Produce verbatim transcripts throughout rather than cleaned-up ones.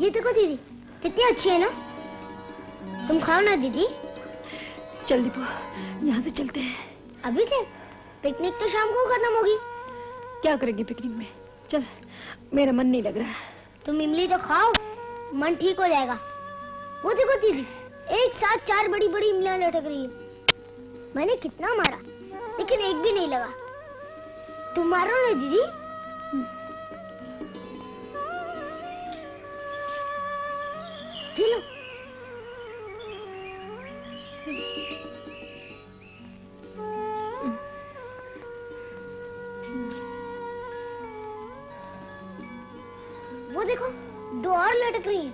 ये देखो दीदी, कितनी अच्छी है ना। तुम खाओ ना दीदी। चल दीपू, यहाँ से चलते हैं। अभी से? पिकनिक तो शाम को खत्म होगी। क्या करेंगे पिकनिक में? चल, मेरा मन नहीं लग रहा। तुम इमली तो खाओ, मन ठीक हो जाएगा। वो देखो दीदी, एक साथ चार बड़ी बड़ी इमलियां लटक रही है। मैंने कितना मारा, लेकिन एक भी नहीं लगा। तुम मारो ना दीदी। ये लो। वो देखो, दो और लटक रही हैं।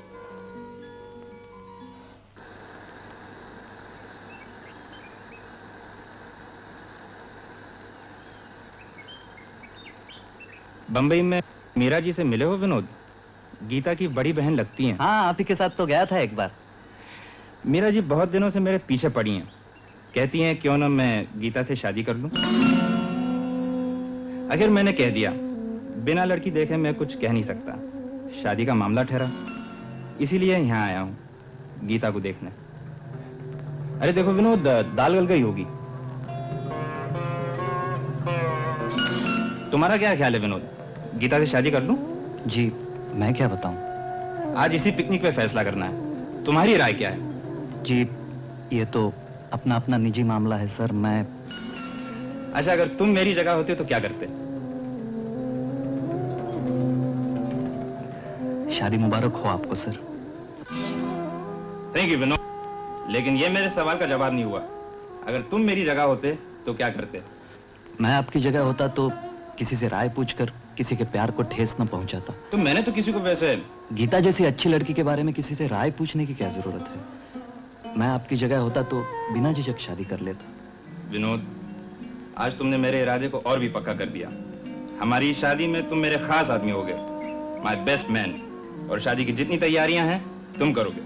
बम्बई में मीरा जी से मिले हो विनोद? गीता की बड़ी बहन लगती हैं। हाँ, आप ही के साथ तो गया था एक बार। मीरा जी बहुत दिनों से मेरे पीछे पड़ी हैं। कहती हैं क्यों ना मैं गीता से शादी कर लूं। आखिर मैंने कह दिया, बिना लड़की देखे मैं कुछ कह नहीं सकता। शादी का मामला ठहरा, इसीलिए यहाँ आया हूँ गीता को देखने। अरे देखो विनोद, दाल गल गई होगी। तुम्हारा क्या ख्याल है विनोद, गीता से शादी कर लूं? जी, मैं क्या बताऊं। आज इसी पिकनिक पे फैसला करना है। तुम्हारी राय क्या है? जी, ये तो अपना अपना निजी मामला है सर। मैं अच्छा, अगर तुम मेरी जगह होते तो क्या करते? शादी मुबारक हो आपको सर। थैंक यू विनोद, लेकिन ये मेरे सवाल का जवाब नहीं हुआ। अगर तुम मेरी जगह होते तो क्या करते? मैं आपकी जगह होता तो किसी से राय पूछकर किसी के प्यार को ठेस न पहुंचाता। तो मैंने तो किसी को वैसे गीता जैसी अच्छी लड़की के बारे में किसी से राय पूछने की क्या जरूरत है। मैं आपकी जगह होता तो बिना झिझक शादी कर लेता। विनोद, आज तुमने मेरे इरादे को और भी पक्का कर दिया। हमारी शादी में तुम मेरे खास आदमी होगे, माय बेस्ट मैन। और शादी की जितनी तैयारियां हैं तुम करोगे।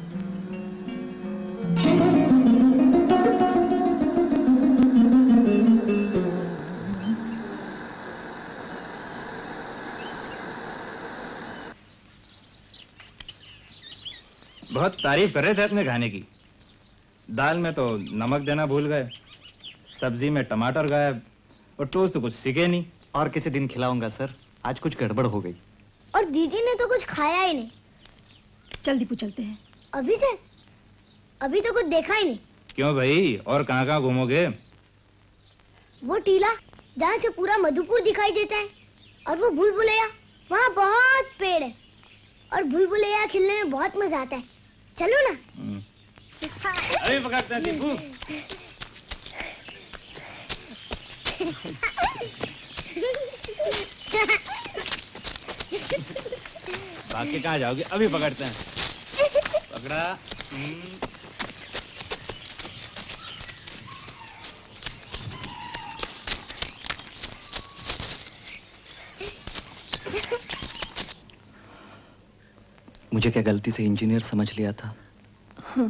बहुत तारीफ कर रहे थे अपने खाने की। दाल में तो नमक देना भूल गए, सब्जी में टमाटर गायब, और टोस्ट तो कुछ सीखे नहीं। और किसी दिन खिलाऊंगा सर, आज कुछ गड़बड़ हो गई। और दीदी ने तो कुछ खाया ही नहीं। चल दीपू, चलते हैं। अभी से? अभी तो कुछ देखा ही नहीं। क्यों भाई, और कहाँ कहाँ घूमोगे? वो टीला जहाँ से पूरा मधुपुर दिखाई देता है, और वो भूल भुलैया, वहाँ बहुत पेड़ है, और भूल भुलैया खेलने में बहुत मजा आता है। चलो ना। अभी पकड़ते हैं दीपू। बाकी कहाँ जाओगे? अभी पकड़ते हैं। पकड़ा। मुझे क्या गलती से इंजीनियर समझ लिया था? हाँ।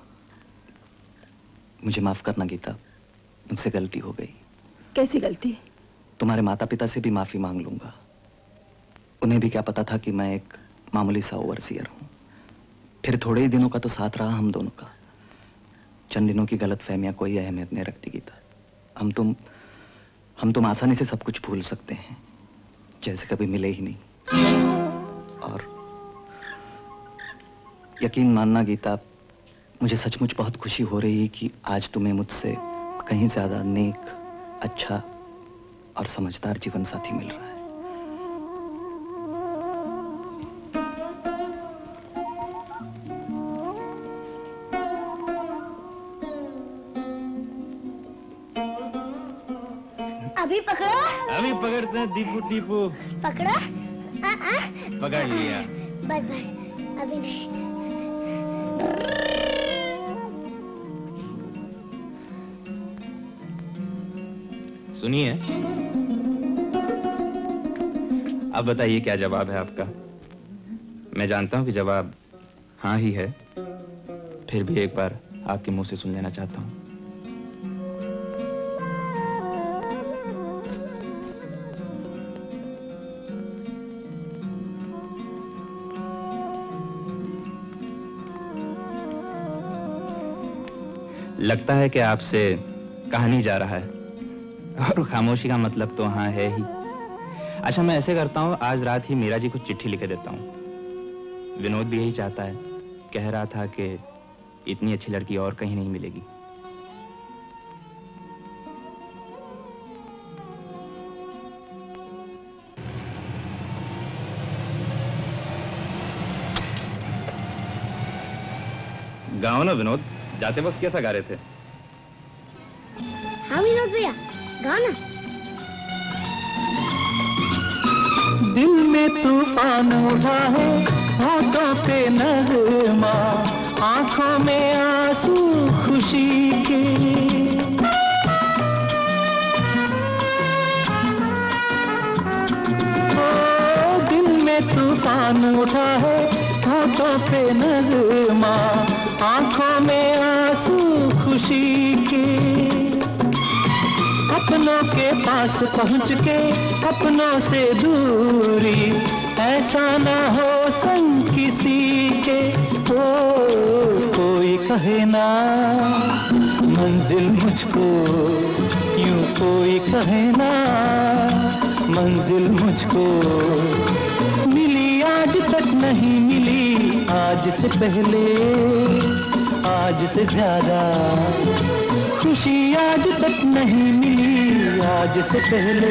मुझे माफ करना गीता, मुझसे गलती हो गई। कैसी गलती? तुम्हारे माता पिता से भी माफी मांग लूंगा। उन्हें भी क्या पता था कि मैं एक मामूली सा ओवरसीयर हूं। फिर थोड़े ही दिनों का तो साथ रहा हम दोनों का। चंद दिनों की गलतफहमियां कोई अहमियत नहीं रखती गीता। हम तुम हम तुम आसानी से सब कुछ भूल सकते हैं, जैसे कभी मिले ही नहीं। और यकीन मानना गीता, मुझे सचमुच बहुत खुशी हो रही है कि आज तुम्हें मुझसे कहीं ज्यादा नेक, अच्छा और समझदार जीवन साथी मिल रहा है। अभी पकड़ो। अभी पकड़ते हैं दीपू। दीपू पकड़ो। आ, आ। पकड़ लिया। बस बस, अभी नहीं। सुनिए, अब बताइए क्या जवाब है आपका? मैं जानता हूं कि जवाब हाँ ही है, फिर भी एक बार आपके मुंह से सुन लेना चाहता हूं। लगता है कि आपसे कहा नहीं जा रहा है, और खामोशी का मतलब तो हाँ है ही। अच्छा, मैं ऐसे करता हूँ, आज रात ही मीरा जी को चिट्ठी लिखे देता हूँ। विनोद भी यही चाहता है, कह रहा था कि इतनी अच्छी लड़की और कहीं नहीं मिलेगी। गाओ ना विनोद, जाते वक्त कैसा गा रहे थे? हाँ विनोद भैया, गाओ ना। दिल में तूफान उठा है, होठों पे नगमा, आंखों में आंसू खुशी के। ओ दिल में तूफान उठा है, होठों पे नगमा, आंखों में आंसू खुशी के। अपनों के पास पहुंच के अपनों से दूरी, ऐसा ना हो संग किसी के। ओ कोई कहे ना मंजिल मुझको, यूं कोई कहे ना मंजिल मुझको। मिली आज तक नहीं मिली, आज से पहले आज से ज्यादा खुशी आज तक नहीं मिली, आज से पहले।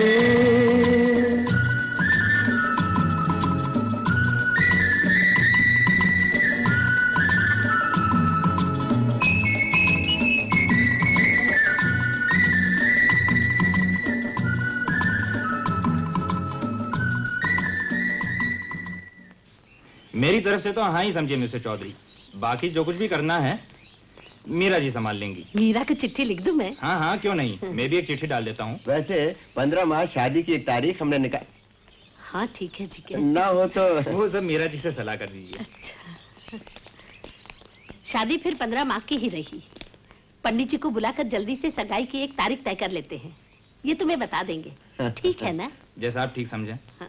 मेरी तरफ से तो हाँ ही समझिए मिस्टर चौधरी, बाकी जो कुछ भी करना है मीरा जी संभाल लेंगी। मीरा को चिट्ठी लिख दूं मैं? हाँ हाँ क्यों नहीं, मैं भी एक चिट्ठी डाल देता हूँ। वैसे पंद्रह मार्च शादी की एक तारीख हमने निकाल। हाँ ठीक है ठीक है। ना हो तो वो सब मीरा जी से सलाह कर दीजिए। अच्छा, शादी फिर पंद्रह मार्च की ही रही। पंडित जी को बुलाकर जल्दी से सगाई की एक तारीख तय कर लेते हैं, ये तुम्हें बता देंगे, ठीक है ना? जैसा आप ठीक समझें। हाँ।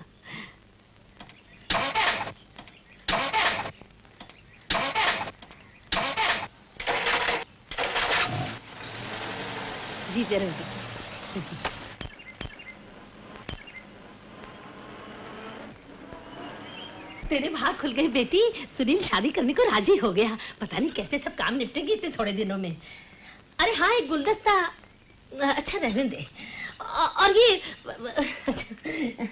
जी जरूर। तेरे भाग खुल गए बेटी, सुनील शादी करने को राजी हो गया। पता नहीं कैसे सब काम निपटेंगे इतने थोड़े दिनों में। अरे हाँ, एक गुलदस्ता। अच्छा रहने दे। और ये अच्छा।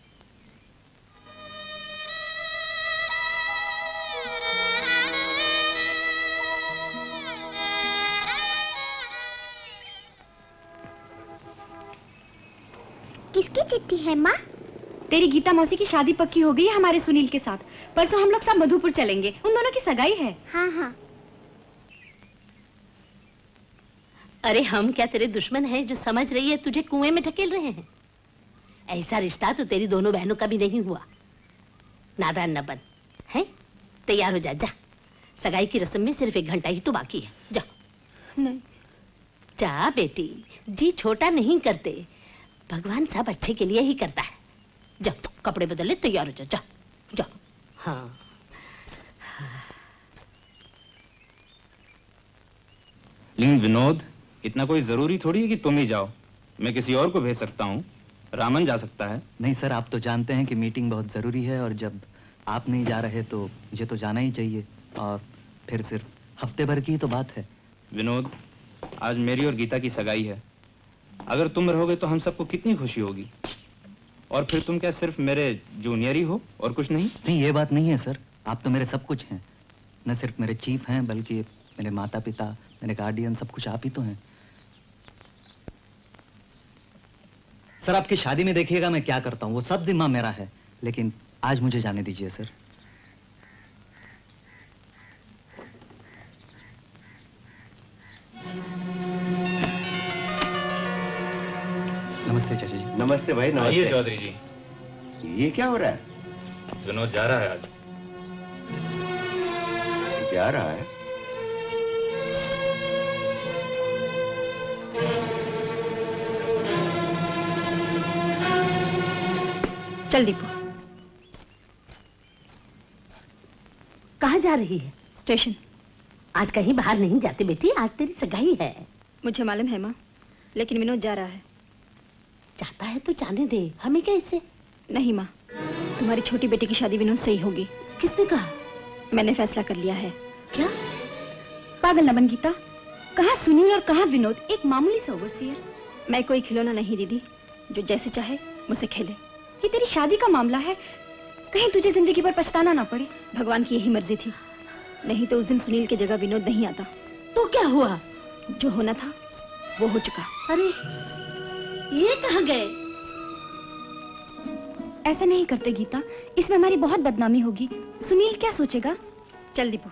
किसकी चिट्ठी है माँ? तेरी गीता मौसी की शादी पक्की हो गई है हमारे सुनील के साथ। परसों हम लोग सब मधुपुर चलेंगे, उन दोनों की सगाई है। हाँ हाँ। अरे हम क्या तेरे दुश्मन हैं जो समझ रही है तुझे कुएं में ढकेल रहे हैं? ऐसा रिश्ता तो तेरी दोनों बहनों का भी नहीं हुआ। नादान न बन, है? तैयार हो जा, जा। सगाई की रस्म में सिर्फ एक घंटा ही तो बाकी है, जा। नहीं। जा बेटी, जी छोटा नहीं करते, भगवान सब अच्छे के लिए ही करता है। जा, कपड़े बदल ले, तैयार हो जा, जा, जा। हाँ। लेकिन विनोद, इतना कोई जरूरी थोड़ी है कि तुम ही जाओ, मैं किसी और को भेज सकता हूँ। रामन जा सकता है। नहीं सर, आप तो जानते हैं कि मीटिंग बहुत जरूरी है, और जब आप नहीं जा रहे तो मुझे तो जाना ही चाहिए, और फिर सिर्फ हफ्ते भर की ही तो बात है। विनोद, आज मेरी और गीता की सगाई है। अगर तुम रहोगे तो हम सबको कितनी खुशी होगी। और फिर तुम क्या सिर्फ मेरे जूनियर ही हो और कुछ नहीं? नहीं, ये बात नहीं है सर, आप तो मेरे सब कुछ हैं। न सिर्फ मेरे चीफ हैं, बल्कि मेरे माता पिता, मेरे गार्डियन, सब कुछ आप ही तो हैं। सर, आपकी शादी में देखिएगा मैं क्या करता हूँ, वो सब जिम्मा मेरा है, लेकिन आज मुझे जाने दीजिए सर। नमस्ते चाचा जी। नमस्ते भाई, नमस्ते। आइए चौधरी जी। ये क्या हो रहा है? विनोद जा रहा है आज। जा रहा है? चल दीपू। कहाँ जा रही है? स्टेशन। आज कहीं बाहर नहीं जाते बेटी, आज तेरी सगाई है। मुझे मालूम है माँ, लेकिन विनोद जा रहा है। चाहता है तो जाने दे, हमें क्या इससे। नहीं माँ, तुम्हारी छोटी बेटी की शादी विनोद से ही होगी। किसने कहा? मैंने फैसला कर लिया है। क्या? पागल न बन गीता, कहाँ सुनील और कहाँ विनोद, एक मामूली सा ओवरसीयर। मैं कोई खिलौना नहीं दीदी जो जैसे चाहे मुझसे खेले। ये तेरी शादी का मामला है, कहीं तुझे जिंदगी पर पछताना ना पड़े। भगवान की यही मर्जी थी, नहीं तो उस दिन सुनील की जगह विनोद नहीं आता। तो क्या हुआ? जो होना था वो हो चुका। अरे ये कहाँ गए? ऐसा नहीं करते गीता, इसमें हमारी बहुत बदनामी होगी। सुनील क्या सोचेगा? चल दीपू।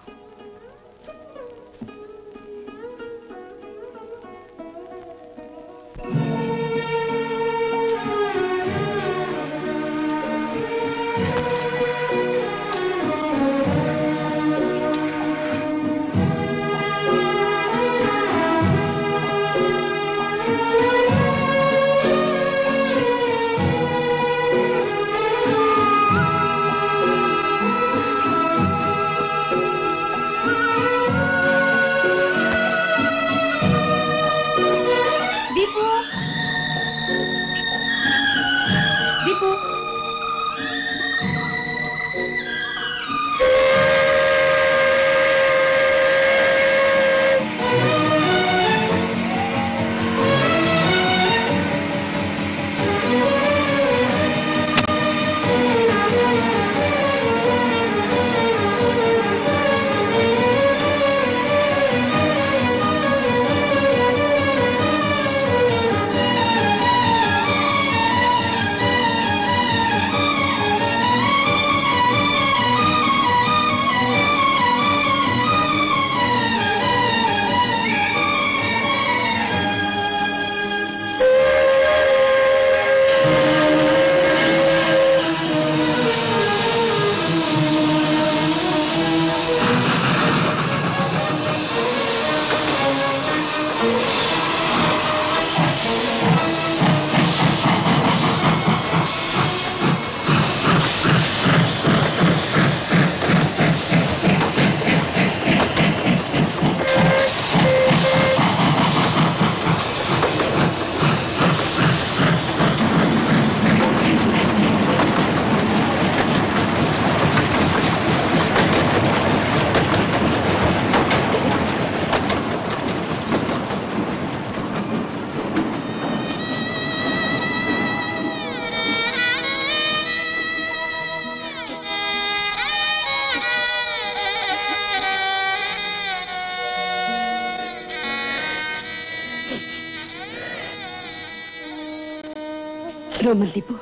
रो मत दीपू,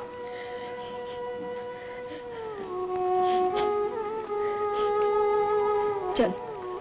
चल।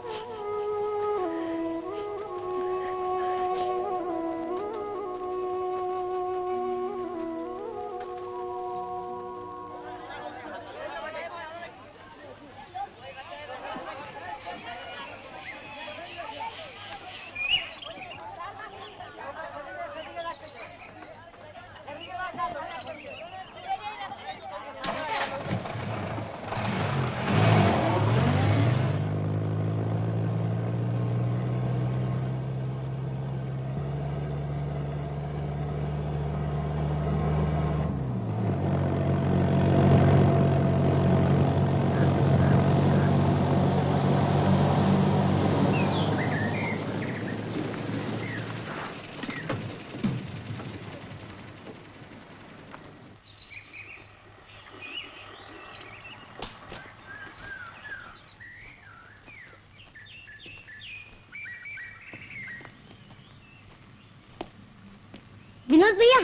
विनोद भैया,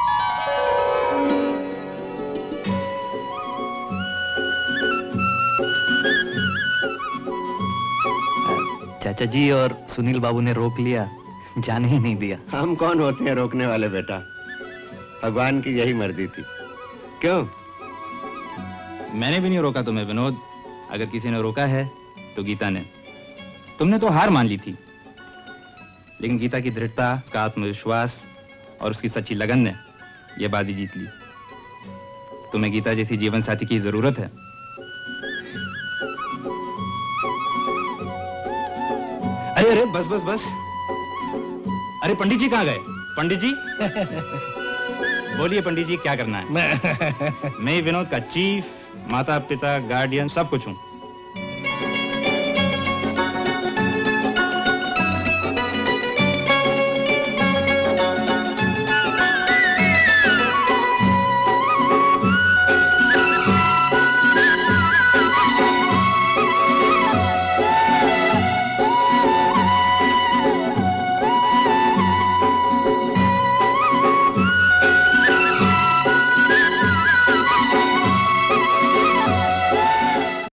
चाचा जी और सुनील बाबू ने रोक लिया, जाने ही नहीं दिया। हम कौन होते हैं रोकने वाले बेटा, भगवान की यही मर्जी थी। क्यों? मैंने भी नहीं रोका तुम्हें विनोद, अगर किसी ने रोका है तो गीता ने। तुमने तो हार मान ली थी, लेकिन गीता की दृढ़ता, उसका आत्मविश्वास और उसकी सच्ची लगन ने यह बाजी जीत ली। तुम्हें गीता जैसी जीवन साथी की जरूरत है। अरे बस बस बस। अरे पंडित जी कहाँ गए? पंडित जी बोलिए पंडित जी क्या करना है? मैं मैं विनोद का चीफ, माता पिता, गार्डियन सब कुछ हूँ।